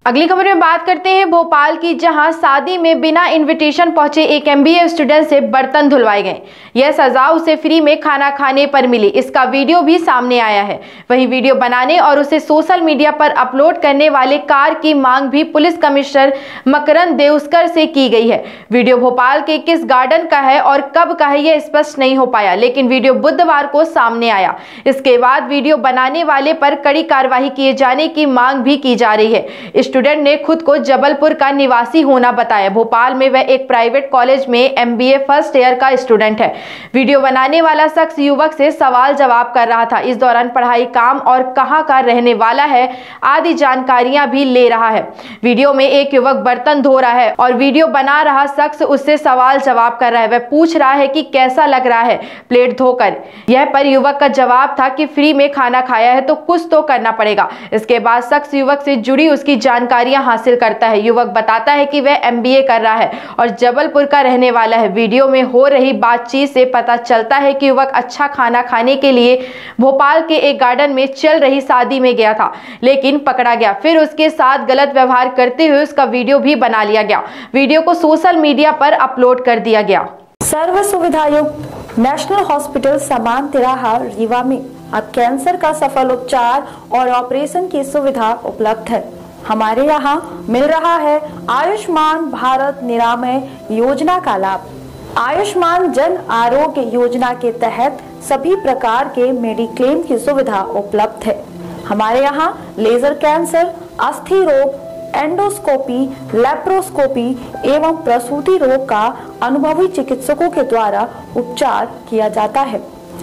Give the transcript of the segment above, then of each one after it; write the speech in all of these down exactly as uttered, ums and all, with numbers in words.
अगली खबर में बात करते हैं भोपाल की, जहां शादी में बिना इनविटेशन पहुंचे एक एमबीए स्टूडेंट से बर्तन धुलवाए गए। यह सजा उसे फ्री में खाना खाने पर मिली। इसका वीडियो भी सामने आया है। वहीं वीडियो बनाने और उसे सोशल मीडिया पर अपलोड करने वाले कार की मांग भी पुलिस कमिश्नर मकरंद देउस्कर से की गई है। वीडियो भोपाल के किस गार्डन का है और कब का है यह स्पष्ट नहीं हो पाया, लेकिन वीडियो बुधवार को सामने आया। इसके बाद वीडियो बनाने वाले पर कड़ी कार्रवाई किए जाने की मांग भी की जा रही है। स्टूडेंट ने खुद को जबलपुर का निवासी होना बताया। भोपाल में वह एक प्राइवेट कॉलेज में एमबीए फर्स्ट ईयर का स्टूडेंट है। वीडियो बनाने वाला शख्स युवक से सवाल जवाब कर रहा था। इस दौरान पढ़ाई, काम और कहां का रहने वाला है आदि जानकारियां भी ले रहा है। वीडियो में एक युवक बर्तन धो रहा है और वीडियो बना रहा शख्स उससे सवाल जवाब कर रहा है। वह पूछ रहा है कि कैसा लग रहा है प्लेट धोकर। यह पर युवक का जवाब था कि फ्री में खाना खाया है तो कुछ तो करना पड़ेगा। इसके बाद शख्स युवक से जुड़ी उसकी जानकारियां हासिल करता है। युवक बताता है कि वह एमबीए कर रहा है और जबलपुर का रहने वाला है। वीडियो में हो रही बातचीत से पता चलता है कि युवक अच्छा खाना खाने के लिए भोपाल के एक गार्डन में चल रही शादी में गया था, लेकिन पकड़ा गया। फिर उसके साथ गलत व्यवहार करते हुए उसका वीडियो भी बना लिया गया। वीडियो को सोशल मीडिया पर अपलोड कर दिया गया। सर्व सुविधायुक्त नेशनल हॉस्पिटल समान तिराहा रीवा में अब कैंसर का सफल उपचार और ऑपरेशन की सुविधा उपलब्ध है। हमारे यहाँ मिल रहा है आयुष्मान भारत निरामय योजना का लाभ। आयुष्मान जन आरोग्य योजना के तहत सभी प्रकार के मेडिक्लेम की सुविधा उपलब्ध है। हमारे यहाँ लेजर कैंसर, अस्थि रोग, एंडोस्कोपी, लेप्रोस्कोपी एवं प्रसूति रोग का अनुभवी चिकित्सकों के द्वारा उपचार किया जाता है।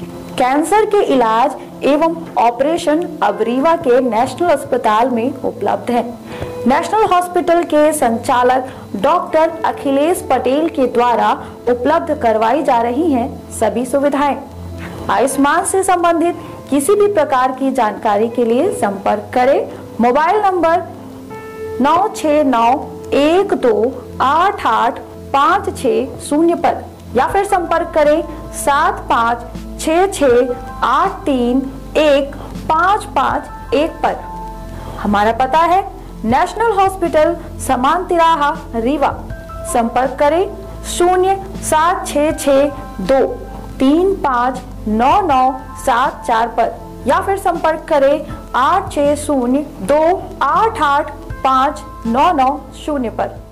कैंसर के इलाज एवं ऑपरेशन अब रीवा के नेशनल अस्पताल में उपलब्ध है। नेशनल हॉस्पिटल के संचालक डॉक्टर अखिलेश पटेल के द्वारा उपलब्ध करवाई जा रही हैं सभी सुविधाएं। आयुष्मान से संबंधित किसी भी प्रकार की जानकारी के लिए संपर्क करें मोबाइल नंबर नौ छः नौ एक दो आठ आठ पाँच छः शून्य पर, या फिर संपर्क करें सात पाँच छः छः आठ तीन एक पाँच पाँच एक पर। हमारा पता है नेशनल हॉस्पिटल समान तिराहा रीवा। संपर्क करें शून्य सात छः छः दो तीन पाँच नौ नौ सात चार पर, या फिर संपर्क करें आठ छः शून्य दो आठ आठ पाँच नौ नौ शून्य पर।